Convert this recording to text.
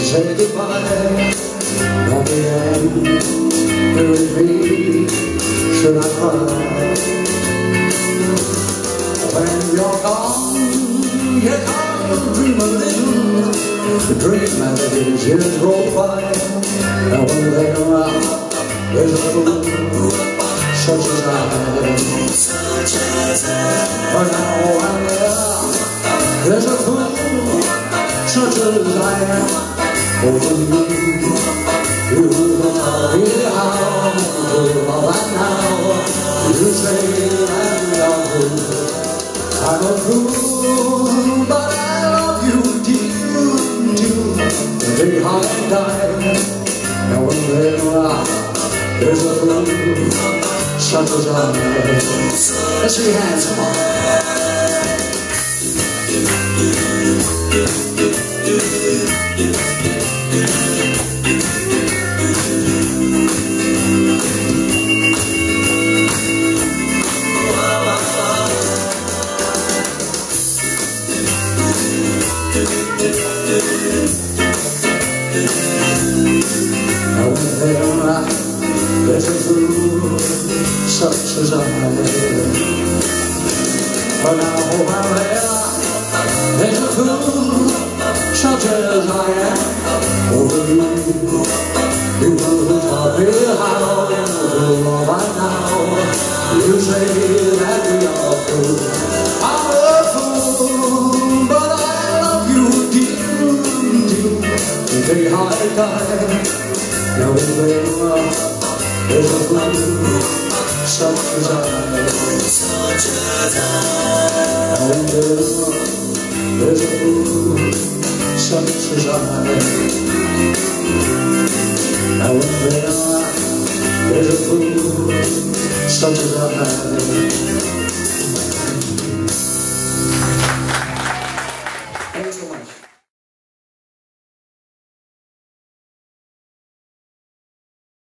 say goodbye. Not the end, will it be? Should I cry? When you're gone, you can't dream a little. The dream as it is years go by. And when they're around, there's a fool such as I am. But now I'm there, there's a fool such as I am. Over you, you will tell me how to love and now. You say that you're good. I'm a fool, but I love you dear, dear. The day I die, and when they're out, there's a fool such as I am. Let's see your hands, come on. Now when they're out, there's a fool such as I am. But now while there's a fool such as I am. Over you, you will tell me how to love right now. You say that we are fools. I'm a fool, but I love you dear, dear. The day I die, now there's a fool such as I am. Now there's a fool such as I am. Now there's a fool such as I am.